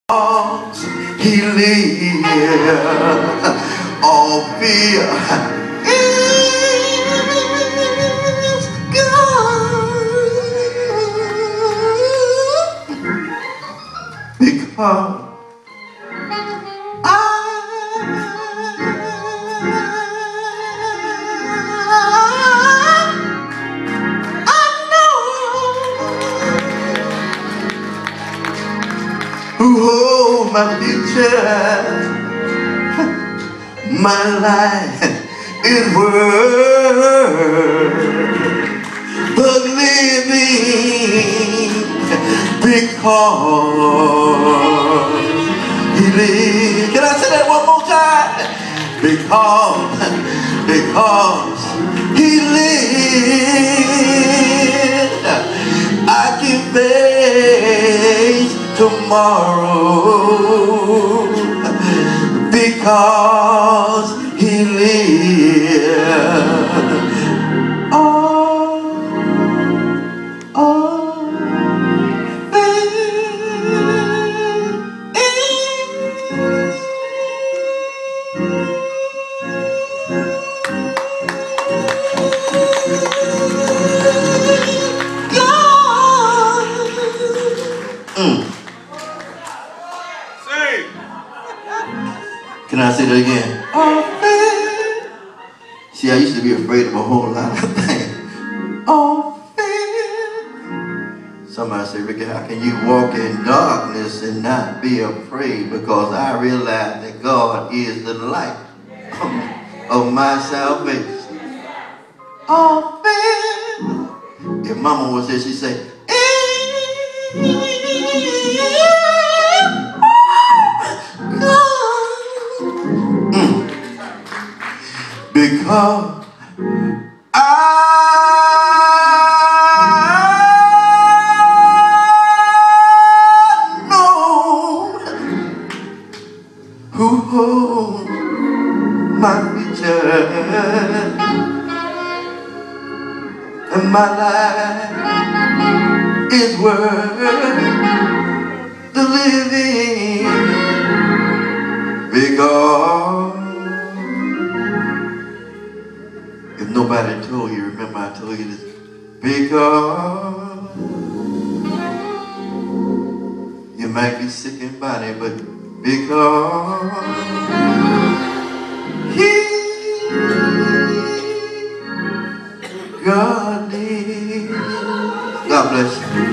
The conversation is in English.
He lives, all fear is gone, because who hold my future, my life is worth the living, because he lives. Can I say that one more time? Because he lives, I can face tomorrow, because he lives. Can I say that again? See, I used to be afraid of a whole lot of things. Somebody say, Ricky, how can you walk in darkness and not be afraid? Because I realize that God is the light of my salvation. If mama was there, she'd say, because I know who holds my future, and my life is worth the living, because if nobody told you, remember I told you this, because you might be sick in body, but because God lives. God bless you.